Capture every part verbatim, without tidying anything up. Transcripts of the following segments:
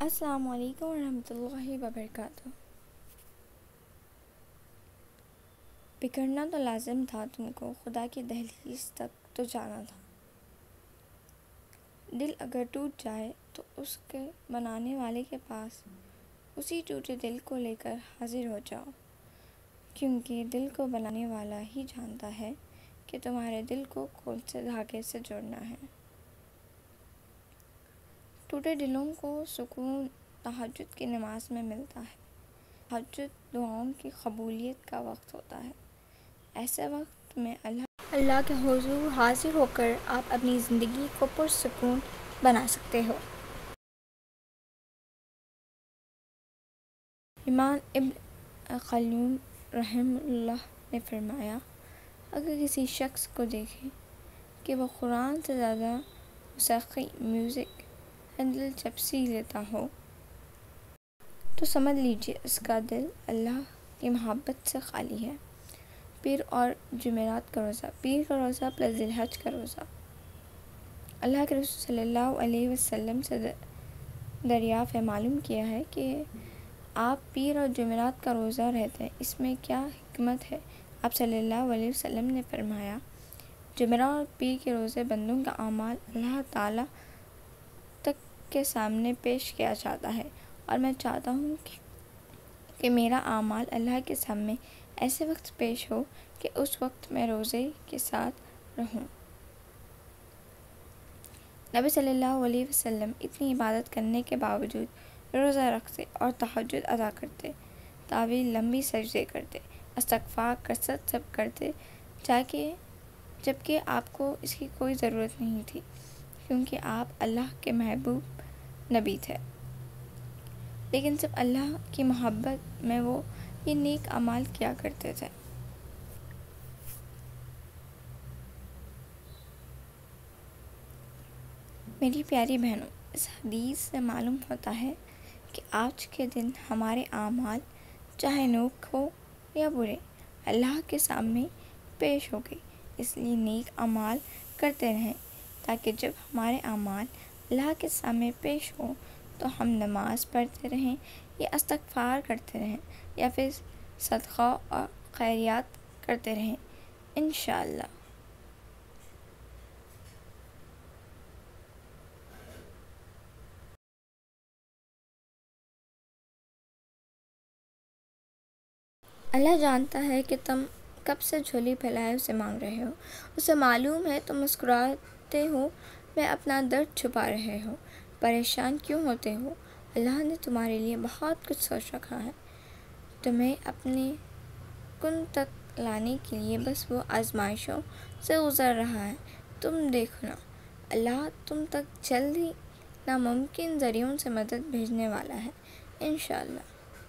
السلام علیکم ورحمۃ اللہ وبرکاتہ۔ بگڑنا تو لازم تھا تم کو، خدا کی دہلیز تک تو جانا تھا۔ دل اگر ٹوٹ جائے تو اس کے بنانے والے کے پاس اسی ٹوٹے دل کو لے کر حاضر ہو جاؤ، کیونکہ دل کو بنانے والا ہی جانتا ہے کہ تمہارے دل کو کون سے دھاگے سے جوڑنا ہے۔ ٹوٹے دلوں کو سکون تہجد کی نماز میں ملتا ہے۔ تہجد دعاؤں کی قبولیت کا وقت ہوتا ہے۔ ایسے وقت میں اللہ اللہ کے حضور حاضر ہو کر آپ اپنی زندگی کو پرسکون بنا سکتے ہو۔ امام ابن قیم رحمہ اللہ نے فرمایا، اگر کسی شخص کو دیکھیں کہ وہ قرآن سے زیادہ موسیقی میوزک میں دلچسپی لیتا ہو تو سمجھ لیجیے اس کا دل اللہ کی محبت سے خالی ہے۔ پیر اور جمعرات کا روزہ۔ پیر کا روزہ پلس ذی الحج کا روزہ۔ اللہ کے رسول صلی اللہ علیہ وسلم سے دریافت ہے، معلوم کیا ہے کہ آپ پیر اور جمعرات کا روزہ رہتے ہیں، اس میں کیا حکمت ہے؟ آپ صلی اللہ علیہ وسلم نے فرمایا، جمعرات اور پیر کے روزے بندوں کا اعمال اللہ تعالیٰ تک کے سامنے پیش کیا جاتا ہے، اور میں چاہتا ہوں کہ کہ میرا اعمال اللہ کے سامنے ایسے وقت پیش ہو کہ اس وقت میں روزے کے ساتھ رہوں۔ نبی صلی اللہ علیہ وسلم اتنی عبادت کرنے کے باوجود روزہ رکھتے اور تہجد ادا کرتے، طویل لمبی سجدے کرتے، استغفار کثرت سے کرتے، جاکہ جبکہ آپ کو اس کی کوئی ضرورت نہیں تھی، کیونکہ آپ اللہ کے محبوب نبی تھے، لیکن صرف اللہ کی محبت میں وہ یہ نیک اعمال کیا کرتے تھے۔ میری پیاری بہنوں، اس حدیث سے معلوم ہوتا ہے کہ آج کے دن ہمارے اعمال چاہے نیک ہو یا برے اللہ کے سامنے پیش ہو گئے، اس لیے نیک اعمال کرتے رہیں تاکہ جب ہمارے اعمال اللہ کے سامنے پیش ہوں تو ہم نماز پڑھتے رہیں یا استغفار کرتے رہیں یا پھر صدقہ اور خیرات کرتے رہیں انشاءاللہ۔ اللہ جانتا ہے کہ تم کب سے جھولی پھیلائے اسے مانگ رہے ہو، اسے معلوم ہے تم مسکراتے ہو میں اپنا درد چھپا رہے ہو، پریشان کیوں ہوتے ہو۔ اللہ نے تمہارے لیے بہت کچھ سوچ رکھا ہے، تمہیں اپنے کن تک لانے کے لیے بس وہ آزمائشوں سے گزر رہا ہے۔ تم دیکھنا، اللہ تم تک جلد ہی ناممکن ذریعوں سے مدد بھیجنے والا ہے انشاءاللہ۔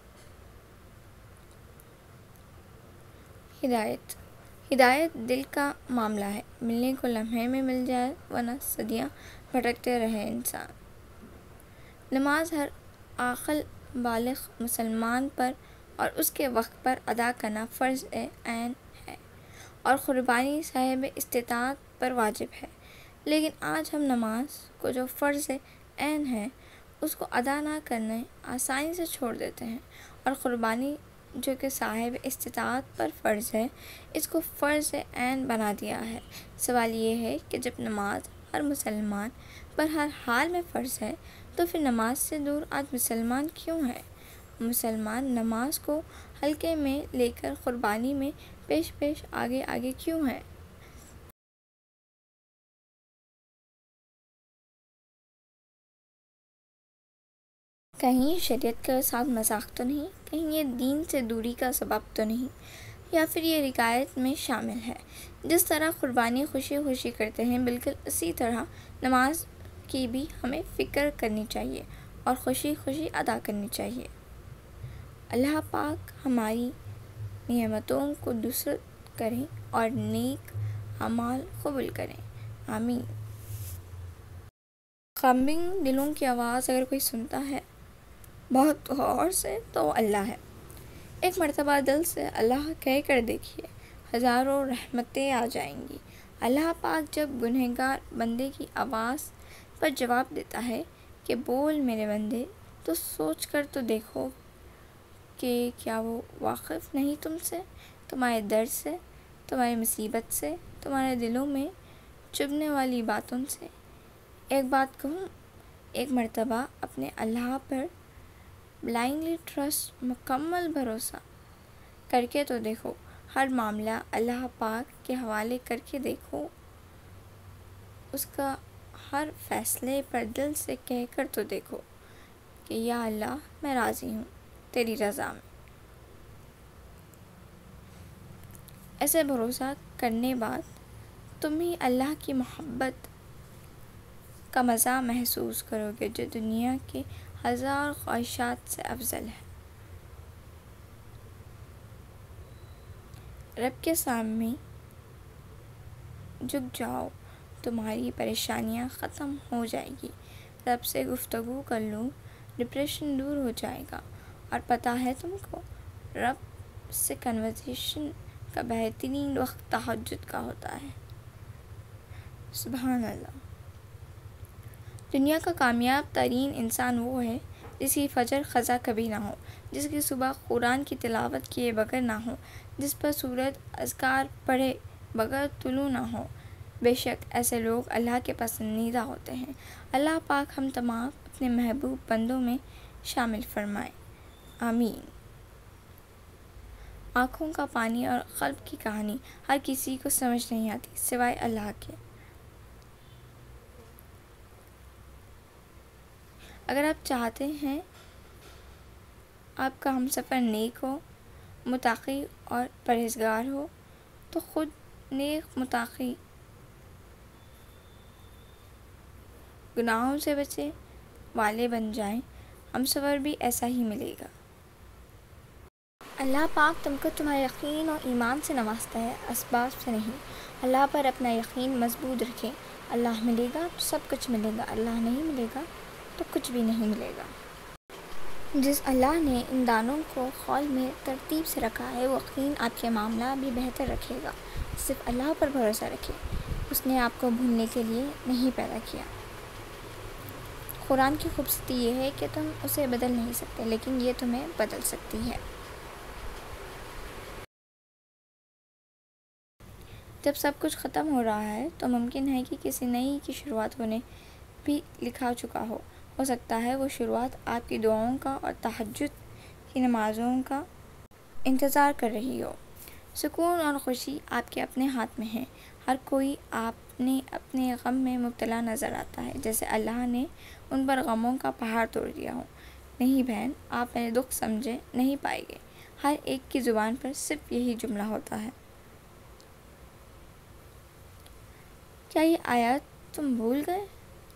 ہدایت ہدایت دل کا معاملہ ہے، ملنے کو لمحے میں مل جائے ورنہ صدیاں بھٹکتے رہے انسان۔ نماز ہر عاقل بالغ مسلمان پر اور اس کے وقت پر ادا کرنا فرض عین ہے اور قربانی صاحب استطاعت پر واجب ہے، لیکن آج ہم نماز کو جو فرض عین ہے اس کو ادا نہ کرنے آسانی سے چھوڑ دیتے ہیں، اور قربانی جو کہ صاحب استطاعت پر فرض ہے اس کو فرض عین بنا دیا ہے۔ سوال یہ ہے کہ جب نماز ہر مسلمان پر ہر حال میں فرض ہے تو پھر نماز سے دور آج مسلمان کیوں ہے؟ مسلمان نماز کو ہلکے میں لے کر قربانی میں پیش پیش آگے آگے کیوں ہے؟ کہیں شریعت کے ساتھ مذاق تو نہیں؟ کہیں یہ دین سے دوری کا سبب تو نہیں؟ یا پھر یہ رعایت میں شامل ہے؟ جس طرح قربانی خوشی خوشی کرتے ہیں، بالکل اسی طرح نماز کی بھی ہمیں فکر کرنی چاہیے اور خوشی خوشی ادا کرنی چاہیے۔ اللہ پاک ہماری نعمتوں کو درست کریں اور نیک اعمال قبول کریں، آمین۔ غمگین دلوں کی آواز اگر کوئی سنتا ہے بہت غور سے تو وہ اللہ ہے۔ ایک مرتبہ دل سے اللہ کہہ کر دیکھیے، ہزاروں رحمتیں آ جائیں گی۔ اللہ پاک جب گنہگار بندے کی آواز پر جواب دیتا ہے کہ بول میرے بندے، تو سوچ کر تو دیکھو کہ کیا وہ واقف نہیں تم سے، تمہارے درد سے، تمہاری مصیبت سے، تمہارے دلوں میں چبھنے والی باتوں سے۔ ایک بات کہوں، ایک مرتبہ اپنے اللہ پر بلائنڈلی ٹرسٹ، مکمل بھروسہ کر کے تو دیکھو، ہر معاملہ اللہ پاک کے حوالے کر کے دیکھو، اس کا ہر فیصلے پر دل سے کہہ کر تو دیکھو کہ یا اللہ میں راضی ہوں تیری رضا میں۔ ایسے بھروسہ کرنے بعد تم ہی اللہ کی محبت کا مزہ محسوس کرو گے، جو دنیا کے ہزار خواہشات سے افضل ہے۔ رب کے سامنے جھک جاؤ، تمہاری پریشانیاں ختم ہو جائیں گی، رب سے گفتگو کر لو، ڈپریشن دور ہو جائے گا۔ اور پتہ ہے تم کو، رب سے کنورسیشن کا بہترین وقت تہجد کا ہوتا ہے۔ سبحان اللہ۔ دنیا کا کامیاب ترین انسان وہ ہے جس کی فجر قضا کبھی نہ ہو، جس کی صبح قرآن کی تلاوت کیے بغیر نہ ہو، جس پر سورج اذکار پڑھے بغیر طلوع نہ ہو۔ بے شک ایسے لوگ اللہ کے پسندیدہ ہوتے ہیں۔ اللہ پاک ہم تمام اپنے محبوب بندوں میں شامل فرمائے، آمین۔ آنکھوں کا پانی اور قلب کی کہانی ہر کسی کو سمجھ نہیں آتی سوائے اللہ کے۔ اگر آپ چاہتے ہیں آپ کا ہمسفر نیک ہو، متقی اور پرہیزگار ہو، تو خود نیک، متقی، گناہوں سے بچے والے بن جائیں، ہمسفر بھی ایسا ہی ملے گا۔ اللہ پاک تم کو تمہارے یقین اور ایمان سے نوازتا ہے، اسباب سے نہیں۔ اللہ پر اپنا یقین مضبوط رکھیں۔ اللہ ملے گا تو سب کچھ ملے گا، اللہ نہیں ملے گا تو کچھ بھی نہیں ملے گا۔ جس اللہ نے ان دانوں کو خول میں ترتیب سے رکھا ہے، وہ یقین آپ کے معاملہ بھی بہتر رکھے گا۔ صرف اللہ پر بھروسہ رکھیں، اس نے آپ کو بھولنے کے لیے نہیں پیدا کیا۔ قرآن کی خوبصورتی یہ ہے کہ تم اسے بدل نہیں سکتے، لیکن یہ تمہیں بدل سکتی ہے۔ جب سب کچھ ختم ہو رہا ہے تو ممکن ہے کہ کسی نئی کی شروعات ہونے بھی لکھا چکا ہو۔ ہو سکتا ہے وہ شروعات آپ کی دعاؤں کا اور تہجد کی نمازوں کا انتظار کر رہی ہو۔ سکون اور خوشی آپ کے اپنے ہاتھ میں ہے۔ ہر کوئی آپ نے اپنے غم میں مبتلا نظر آتا ہے، جیسے اللہ نے ان پر غموں کا پہاڑ توڑ دیا ہو۔ نہیں بہن، آپ میرے دکھ سمجھ نہیں پائیں گے۔ ہر ایک کی زبان پر صرف یہی جملہ ہوتا ہے۔ کیا یہ آیات تم بھول گئے؟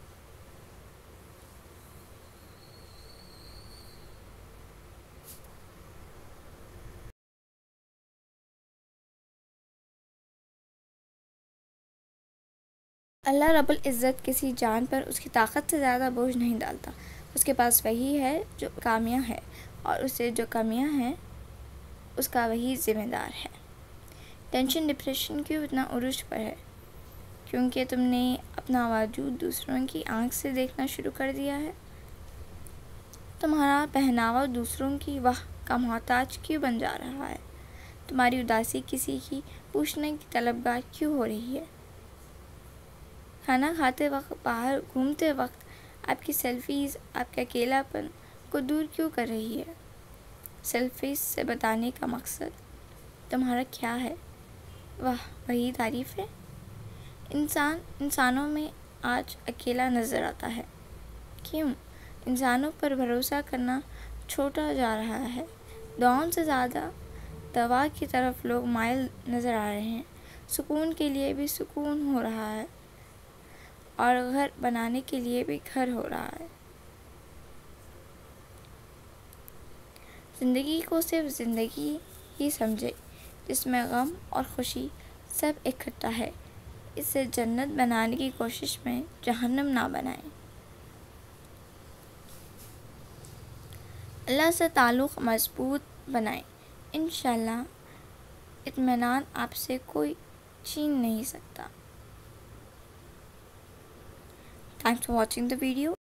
اللہ رب العزت کسی جان پر اس کی طاقت سے زیادہ بوجھ نہیں ڈالتا۔ اس کے پاس وہی ہے جو کامیاں ہیں، اور اسے جو کمیاں ہیں اس کا وہی ذمہ دار ہے۔ ٹینشن، ڈپریشن کیوں اتنا عروج پر ہے؟ کیونکہ تم نے اپنا وجود دوسروں کی آنکھ سے دیکھنا شروع کر دیا ہے۔ تمہارا پہناوا دوسروں کی واہ کا محتاج کیوں بن جا رہا ہے؟ تمہاری اداسی کسی کی پوچھنے کی طلبگار کیوں ہو رہی ہے؟ کھانا کھاتے وقت، باہر گھومتے وقت آپ کی سیلفیز آپ کے اکیلا پن کو دور کیوں کر رہی ہے؟ سیلفیز سے بتانے کا مقصد تمہارا کیا ہے؟ واہ، وہی تعریف ہے۔ انسان انسانوں میں آج اکیلا نظر آتا ہے۔ کیوں؟ انسانوں پر بھروسہ کرنا چھوٹا جا رہا ہے۔ دعاؤں سے زیادہ دوا کی طرف لوگ مائل نظر آ رہے ہیں۔ سکون کے لیے بھی سکون ہو رہا ہے، اور گھر بنانے کے لیے بھی گھر ہو رہا ہے۔ زندگی کو صرف زندگی ہی سمجھے، جس میں غم اور خوشی سب اکٹھا ہے۔ اسے جنت بنانے کی کوشش میں جہنم نہ بنائیں۔ اللہ سے تعلق مضبوط بنائیں، انشاءاللہ اطمینان آپ سے کوئی چھین نہیں سکتا۔ Thanks for watching the video.